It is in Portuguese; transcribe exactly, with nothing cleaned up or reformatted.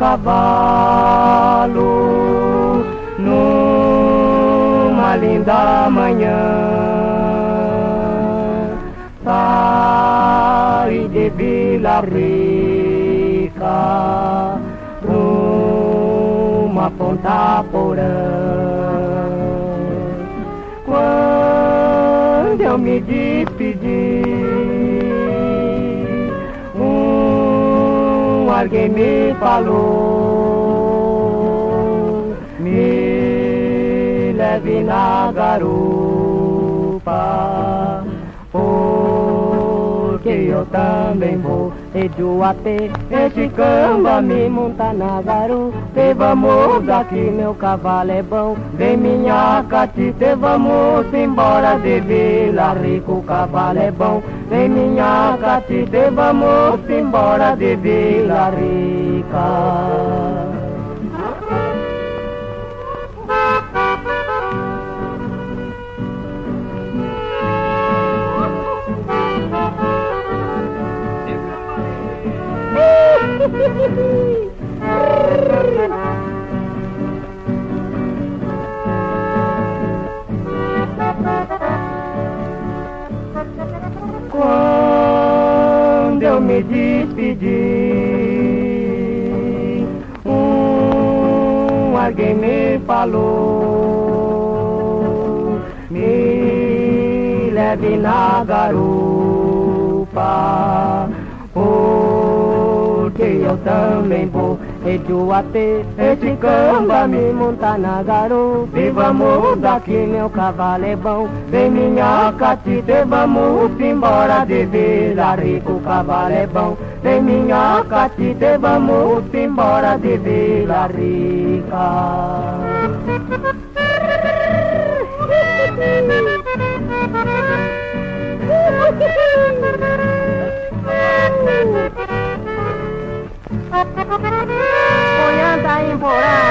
cavalo numa linda manhã. Sai de Vila Rica rumo a Ponta Porã. Quando eu me despedi, um alguém me falou: me leve na garupa, porque eu também vou. Ejuapê, esse camba me monta na garupa. Vamos daqui, meu cavalo é bom. Vem minha catita, vamos embora de Vila Rica, o cavalo é bom. Vem minha catita, vamos embora de Vila Rica. Quando eu me despedi, um alguém me falou: me leve na garupa, porque eu também vou. Ejuapê, esse camba me monta na garupa. E vamos daqui, meu cavalo é bom. Vem minha catita, vamos embora de Vila Rica, o cavalo é bom. Vem minha catita, vamos embora de Vila Rica. Olhando em Porã.